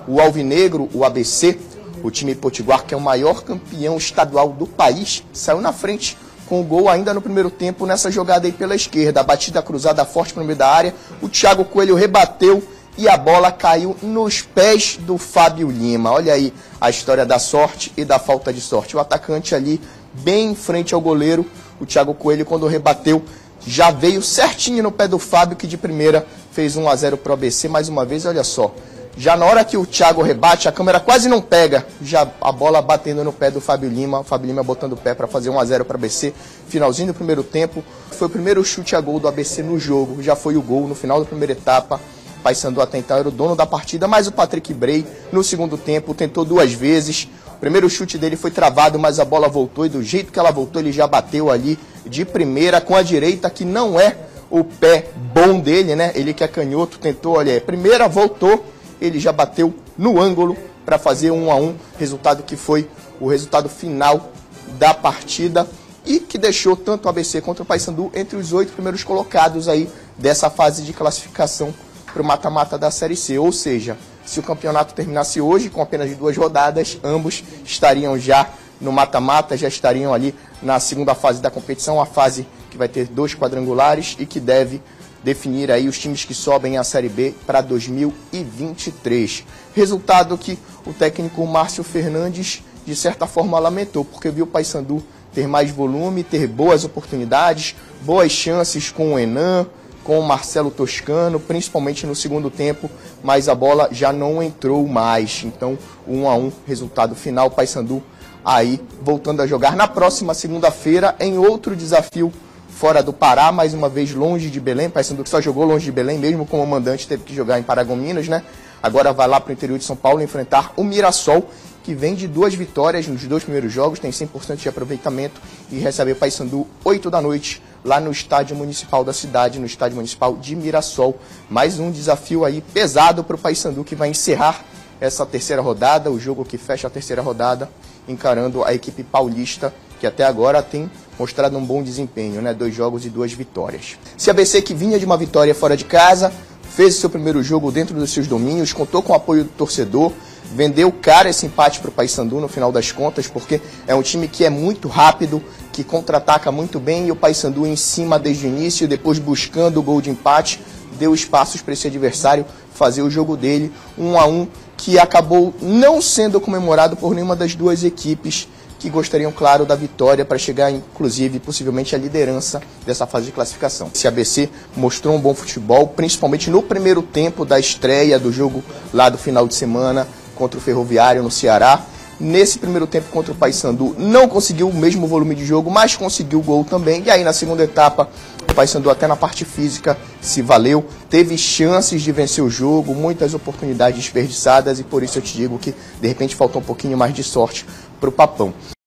o Alvinegro, o ABC, o time potiguar, que é o maior campeão estadual do país, saiu na frente com o gol ainda no primeiro tempo nessa jogada aí pela esquerda. A batida cruzada forte para o meio da área, o Thiago Coelho rebateu e a bola caiu nos pés do Fábio Lima. Olha aí a história da sorte e da falta de sorte. O atacante ali bem em frente ao goleiro, o Thiago Coelho, quando rebateu, já veio certinho no pé do Fábio, que de primeira fez 1-0 para o ABC. Mais uma vez, olha só, já na hora que o Thiago rebate, a câmera quase não pega, já a bola batendo no pé do Fábio Lima, o Fábio Lima botando o pé para fazer 1-0 para o ABC. Finalzinho do primeiro tempo, foi o primeiro chute a gol do ABC no jogo, já foi o gol no final da primeira etapa. Paysandu até então era o dono da partida, mas o Patrick Bray, no segundo tempo, tentou 2 vezes. O primeiro chute dele foi travado, mas a bola voltou, e do jeito que ela voltou, ele já bateu ali de primeira com a direita, que não é o pé bom dele, né? Ele que é canhoto, tentou, olha aí, primeira, voltou, ele já bateu no ângulo para fazer 1-1, resultado que foi o resultado final da partida e que deixou tanto o ABC contra o Paysandu entre os 8 primeiros colocados aí dessa fase de classificação para o mata-mata da Série C. Ou seja, se o campeonato terminasse hoje com apenas 2 rodadas, ambos estariam já no mata-mata, já estariam ali na segunda fase da competição, a fase que vai ter 2 quadrangulares e que deve definir aí os times que sobem à Série B para 2023. Resultado que o técnico Márcio Fernandes, de certa forma, lamentou, porque viu o Paysandu ter mais volume, ter boas oportunidades, boas chances com o Enan, com o Marcelo Toscano, principalmente no segundo tempo, mas a bola já não entrou mais. Então, 1-1, resultado final, Paysandu aí voltando a jogar na próxima segunda-feira em outro desafio fora do Pará, mais uma vez longe de Belém. Paysandu que só jogou longe de Belém, mesmo como mandante teve que jogar em Paragominas, né? Agora vai lá para o interior de São Paulo enfrentar o Mirassol, que vem de 2 vitórias nos 2 primeiros jogos, tem 100% de aproveitamento e recebe o Paysandu 8 da noite lá no estádio municipal da cidade, no estádio municipal de Mirassol. Mais um desafio aí pesado para o Paysandu, que vai encerrar essa terceira rodada, o jogo que fecha a terceira rodada, encarando a equipe paulista, que até agora tem mostrado um bom desempenho, né? 2 jogos e 2 vitórias. Se a ABC, que vinha de uma vitória fora de casa, fez o seu primeiro jogo dentro dos seus domínios, contou com o apoio do torcedor, vendeu caro esse empate para o Paysandu no final das contas, porque é um time que é muito rápido, que contra-ataca muito bem, e o Paysandu em cima desde o início, depois buscando o gol de empate, deu espaços para esse adversário fazer o jogo dele, 1-1, que acabou não sendo comemorado por nenhuma das 2 equipes que gostariam, claro, da vitória para chegar, inclusive, possivelmente, à liderança dessa fase de classificação. Esse ABC mostrou um bom futebol, principalmente no primeiro tempo da estreia do jogo lá do final de semana contra o Ferroviário no Ceará. Nesse primeiro tempo contra o Paysandu não conseguiu o mesmo volume de jogo, mas conseguiu o gol também. E aí na segunda etapa o Paysandu até na parte física se valeu, teve chances de vencer o jogo, muitas oportunidades desperdiçadas, e por isso eu te digo que de repente faltou um pouquinho mais de sorte para o Papão.